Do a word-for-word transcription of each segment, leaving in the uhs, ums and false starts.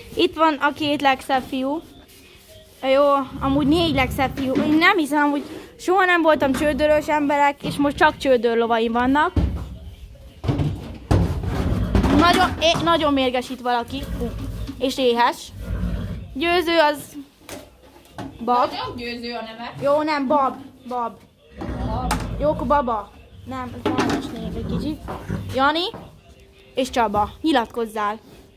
Itt van a két legszebb fiú. Jó, amúgy négy legszebb fiú. Én nem hiszem, hogy soha nem voltam csődörös emberek, és most csak csődörlovaim vannak. Nagyon, é, nagyon mérges itt valaki. És éhes. Győző az... Bab. Nem Győző a neve. Jó, nem, Bab. Bab. Bab. Jó, akkor Baba. Nem, ez valós név egy kicsit. Jani és Csaba. Nyilatkozzál.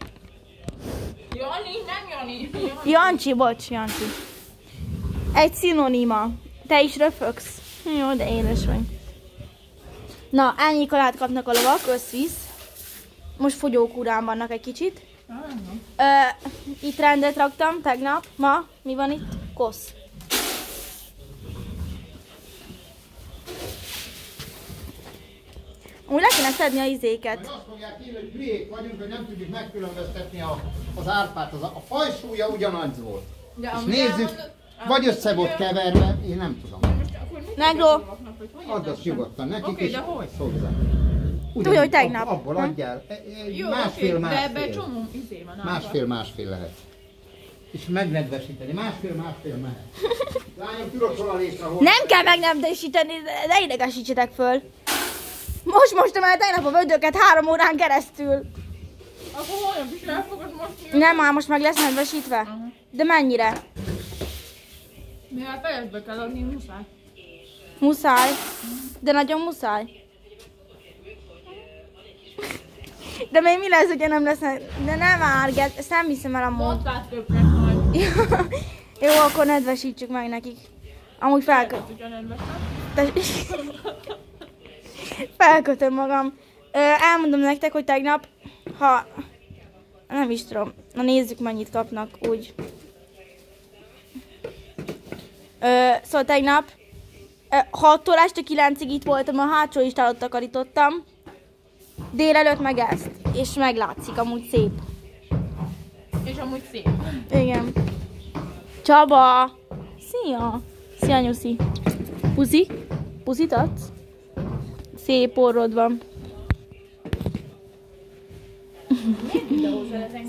Jani, nem Jani. Jani. Jancsi, bocs, Jancsi. Egy szinonima. Te is röfögsz. Jó, de édes vagy. Na, ennyi kalát kapnak a lovak, összvisz. Most fogyókúrán vannak egy kicsit. Ö, itt rendet raktam tegnap. Ma mi van itt? Kosz. Úgy le kéne szedni a izéket. Majd azt fogják írni, hogy hülyék vagyunk, hogy nem tudjuk megkülönböztetni a, az árpát. Az a, a fajsúlya ugyanaz volt. De És amúgy nézzük, elmondod- vagy össze volt keverve, én nem tudom. Negró. Add azt nyugodtan nekik, Oké, és de hogy? hozzá. Tudja, hogy tegnap. Ab, abból Hm? adjál. E- e- Jó, másfél, oké, de ebben másfél. csomó izé van. Másfél, másfél lehet. És megnedvesíteni. Másfél, másfél mehet. Lányok, tudok hol a létre, hol. Nem kell megnemdesíteni, ne idegesítsetek föl. Most mostam el tegnap a vödröket három órán keresztül. Akkor holnap is el fogod mosni? Nem, már most meg lesz nedvesítve. Aha. De mennyire? Mivel fejezbe kell adni, muszáj. Muszáj. De nagyon muszáj. De még mi lesz, hogyha nem lesz? De nem árget, ezt nem hiszem el amúgy. Mondtát köpnek majd. Jó, akkor nedvesítsük meg nekik. Amúgy felköt... Hogyha nem veszem. Felkötöm magam. Ö, elmondom nektek, hogy tegnap, ha... Nem is tudom. Na nézzük, mennyit kapnak, úgy. Ö, szóval tegnap ö, hattól este kilencig itt voltam, a hátsó istálót takarítottam. Délelőtt meg ezt. És meglátszik, amúgy szép. És amúgy szép. Igen. Csaba! Szia! Szia, Nyuszi! Puszi? Puszit adsz? Szép orrod van. Miért videózol ezen?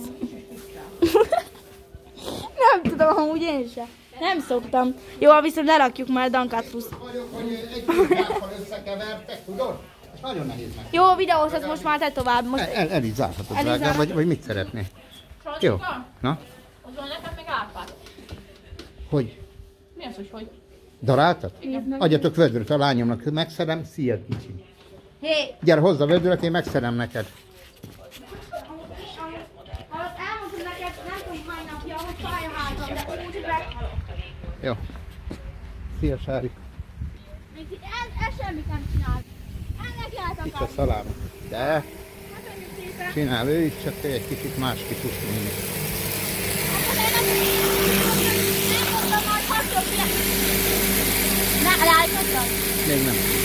Nem tudom, amúgy én sem. Nem szoktam. Jó, viszont lerakjuk már Dankát plusz. Vagyok, hogy egy képpel összekevertek, tudod? És nagyon nehéz meg. Jó, videózhatsz most már te tovább. Most... El, el, el így zárhatod, El is drágám, vagy, zárhatod. vagy mit szeretnél? Jó. Sancska, Na? hozol nekem meg árpát. Hogy? Mi az, hogy hogy? Daráltad? Adjatok vödröt a lányomnak, megszerem, szia kicsi. Hé! Gyere, hozz a vödröt, én megszerem neked. Elmondtam neked, nem tudom hány napja, hogy fáj a hátam, de úgy, hogy meghalok. Jó. Szia, Sári. Még ez, ez semmit nem csinál. Ennek jártak Itt a szaláma. De, Köszönjük szépen. csinál ő is, csak te egy kicsit más kitusni. Nem mondtam, hogy hagyom, ne, rájtottam. Még nem.